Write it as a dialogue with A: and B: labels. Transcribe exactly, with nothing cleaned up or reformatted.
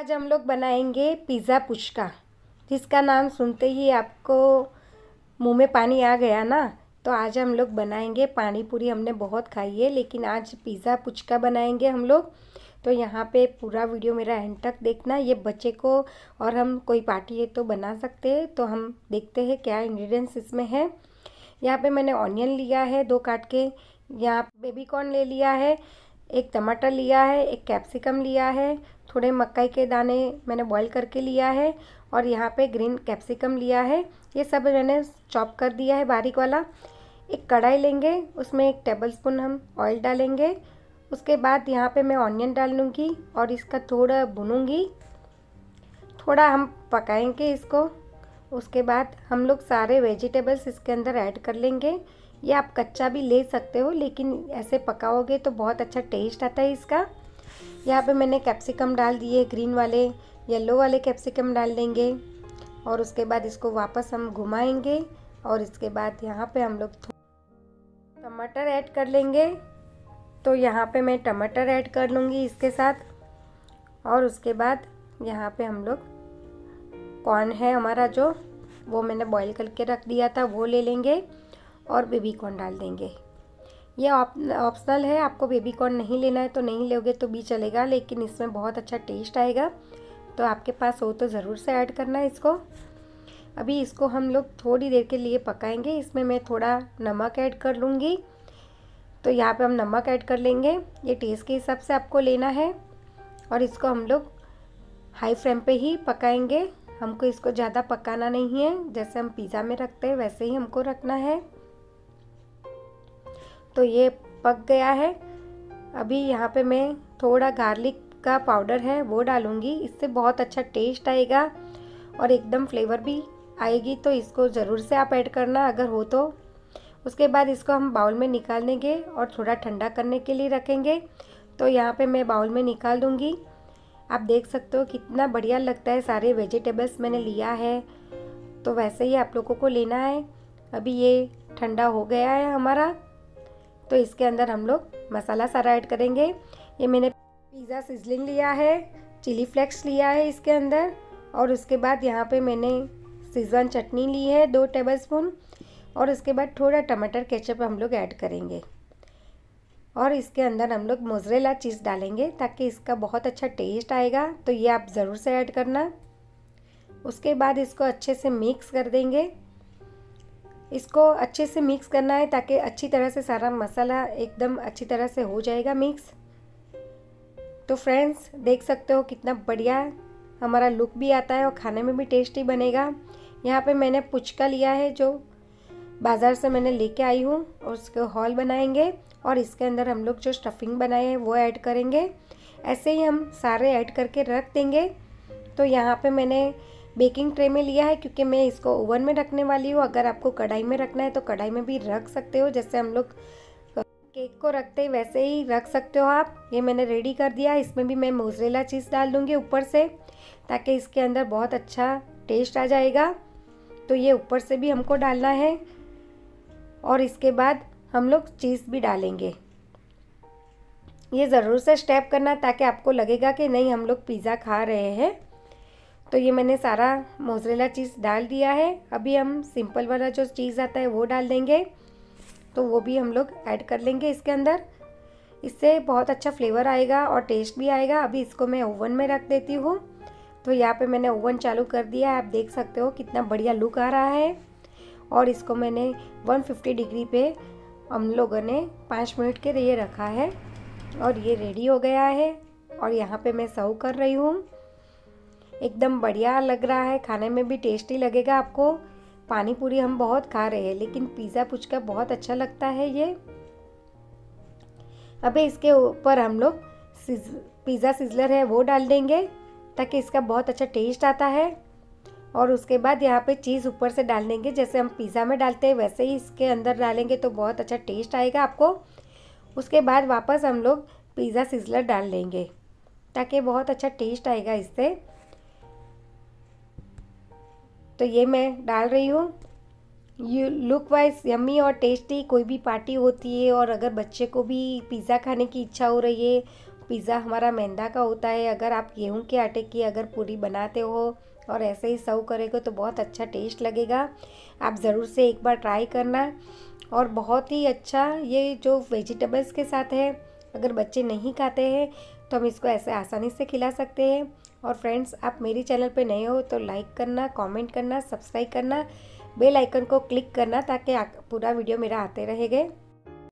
A: आज हम लोग बनाएंगे पिज़्ज़ा पुचका, जिसका नाम सुनते ही आपको मुंह में पानी आ गया ना। तो आज हम लोग बनाएंगे, पानी पूरी हमने बहुत खाई है लेकिन आज पिज़्ज़ा पुचका बनाएंगे हम लोग। तो यहाँ पे पूरा वीडियो मेरा एंड तक देखना। ये बच्चे को और हम कोई पार्टी है तो बना सकते हैं। तो हम देखते हैं क्या इंग्रेडिएंट्स इसमें है। यहाँ पे मैंने ऑनियन लिया है दो काट के, यहाँ बेबी कॉर्न ले लिया है, एक टमाटर लिया है, एक कैप्सिकम लिया है, थोड़े मकई के दाने मैंने बॉईल करके लिया है और यहाँ पे ग्रीन कैप्सिकम लिया है। ये सब मैंने चॉप कर दिया है बारीक वाला। एक कढ़ाई लेंगे, उसमें एक टेबलस्पून हम ऑयल डालेंगे। उसके बाद यहाँ पे मैं ऑनियन डाल लूँगी और इसका थोड़ा भूनूँगी, थोड़ा हम पकाएंगे इसको। उसके बाद हम लोग सारे वेजिटेबल्स इसके अंदर ऐड कर लेंगे। ये आप कच्चा भी ले सकते हो लेकिन ऐसे पकाओगे तो बहुत अच्छा टेस्ट आता है इसका। यहाँ पे मैंने कैप्सिकम डाल दिए, ग्रीन वाले, येलो वाले कैप्सिकम डाल देंगे और उसके बाद इसको वापस हम घुमाएंगे और इसके बाद यहाँ पे हम लोग टमाटर ऐड कर लेंगे। तो यहाँ पे मैं टमाटर ऐड कर लूँगी इसके साथ और उसके बाद यहाँ पे हम लोग कॉर्न है हमारा जो वो मैंने बॉईल करके रख दिया था वो ले लेंगे और बेबी कॉर्न डाल देंगे। ये ऑप्शनल है, आपको बेबी कॉर्न नहीं लेना है तो नहीं लोगे तो भी चलेगा, लेकिन इसमें बहुत अच्छा टेस्ट आएगा। तो आपके पास हो तो ज़रूर से ऐड करना है इसको। अभी इसको हम लोग थोड़ी देर के लिए पकाएंगे। इसमें मैं थोड़ा नमक ऐड कर लूँगी। तो यहाँ पे हम नमक ऐड कर लेंगे, ये टेस्ट के हिसाब से आपको लेना है। और इसको हम लोग हाई फ्लेम पे ही पकाएंगे। हमको इसको ज़्यादा पकाना नहीं है, जैसे हम पिज़्ज़ा में रखते हैं वैसे ही हमको रखना है। तो ये पक गया है। अभी यहाँ पे मैं थोड़ा गार्लिक का पाउडर है वो डालूँगी, इससे बहुत अच्छा टेस्ट आएगा और एकदम फ्लेवर भी आएगी। तो इसको ज़रूर से आप ऐड करना अगर हो तो। उसके बाद इसको हम बाउल में निकाल लेंगे और थोड़ा ठंडा करने के लिए रखेंगे। तो यहाँ पे मैं बाउल में निकाल दूँगी। आप देख सकते हो कितना बढ़िया लगता है, सारे वेजिटेबल्स मैंने लिया है तो वैसे ही आप लोगों को लेना है। अभी ये ठंडा हो गया है हमारा, तो इसके अंदर हम लोग मसाला सारा ऐड करेंगे। ये मैंने पिज़्ज़ा सिजलिंग लिया है, चिली फ्लेक्स लिया है इसके अंदर और उसके बाद यहाँ पे मैंने शेज़वान चटनी ली है दो टेबलस्पून और उसके बाद थोड़ा टमाटर केचप हम लोग ऐड करेंगे और इसके अंदर हम लोग मोज़रेला चीज़ डालेंगे ताकि इसका बहुत अच्छा टेस्ट आएगा। तो ये आप ज़रूर से ऐड करना। उसके बाद इसको अच्छे से मिक्स कर देंगे। इसको अच्छे से मिक्स करना है ताकि अच्छी तरह से सारा मसाला एकदम अच्छी तरह से हो जाएगा मिक्स। तो फ्रेंड्स देख सकते हो कितना बढ़िया हमारा लुक भी आता है और खाने में भी टेस्टी बनेगा। यहाँ पे मैंने पुचका लिया है जो बाज़ार से मैंने लेके आई हूँ और उसको हॉल बनाएंगे और इसके अंदर हम लोग जो स्टफिंग बनाए हैं वो ऐड करेंगे। ऐसे ही हम सारे ऐड करके रख देंगे। तो यहाँ पे मैंने बेकिंग ट्रे में लिया है क्योंकि मैं इसको ओवन में रखने वाली हूँ। अगर आपको कढ़ाई में रखना है तो कढ़ाई में भी रख सकते हो, जैसे हम लोग केक को रखते हैं वैसे ही रख सकते हो आप। ये मैंने रेडी कर दिया। इसमें भी मैं मोज़रेला चीज़ डाल दूँगी ऊपर से ताकि इसके अंदर बहुत अच्छा टेस्ट आ जाएगा। तो ये ऊपर से भी हमको डालना है और इसके बाद हम लोग चीज़ भी डालेंगे। ये ज़रूर से स्टेप करना ताकि आपको लगेगा कि नहीं हम लोग पिज़्ज़ा खा रहे हैं। तो ये मैंने सारा मोज़रेला चीज़ डाल दिया है। अभी हम सिंपल वाला जो चीज़ आता है वो डाल देंगे, तो वो भी हम लोग ऐड कर लेंगे इसके अंदर। इससे बहुत अच्छा फ्लेवर आएगा और टेस्ट भी आएगा। अभी इसको मैं ओवन में रख देती हूँ। तो यहाँ पे मैंने ओवन चालू कर दिया है, आप देख सकते हो कितना बढ़िया लुक आ रहा है। और इसको मैंने एक सौ पचास डिग्री पे हम लोगों ने पाँच मिनट के लिए रखा है और ये रेडी हो गया है। और यहाँ पे मैं सर्व कर रही हूँ। एकदम बढ़िया लग रहा है, खाने में भी टेस्टी लगेगा आपको। पानी पूरी हम बहुत खा रहे हैं लेकिन पिज़्ज़ा पुचका बहुत अच्छा लगता है ये। अभी इसके ऊपर हम लोग पिज़्ज़ा सिजलर है वो डाल देंगे ताकि इसका बहुत अच्छा टेस्ट आता है। और उसके बाद यहाँ पे चीज़ ऊपर से डाल देंगे, जैसे हम पिज़्ज़ा में डालते हैं वैसे ही इसके अंदर डालेंगे तो बहुत अच्छा टेस्ट आएगा आपको। उसके बाद वापस हम लोग पिज़्ज़ा सिजलर डाल देंगे ताकि बहुत अच्छा टेस्ट आएगा इससे। तो ये मैं डाल रही हूँ। यू लुक वाइज यम्मी और टेस्टी। कोई भी पार्टी होती है और अगर बच्चे को भी पिज़्ज़ा खाने की इच्छा हो रही है, पिज़्ज़ा हमारा मैदा का होता है। अगर आप गेहूं के आटे की अगर पूरी बनाते हो और ऐसे ही सर्व करेंगे तो बहुत अच्छा टेस्ट लगेगा। आप ज़रूर से एक बार ट्राई करना। और बहुत ही अच्छा ये जो वेजिटेबल्स के साथ है, अगर बच्चे नहीं खाते हैं तो हम इसको ऐसे आसानी से खिला सकते हैं। और फ्रेंड्स, आप मेरी चैनल पे नए हो तो लाइक करना, कमेंट करना, सब्सक्राइब करना, बेल आइकन को क्लिक करना ताकि पूरा वीडियो मेरा आते रहेगा।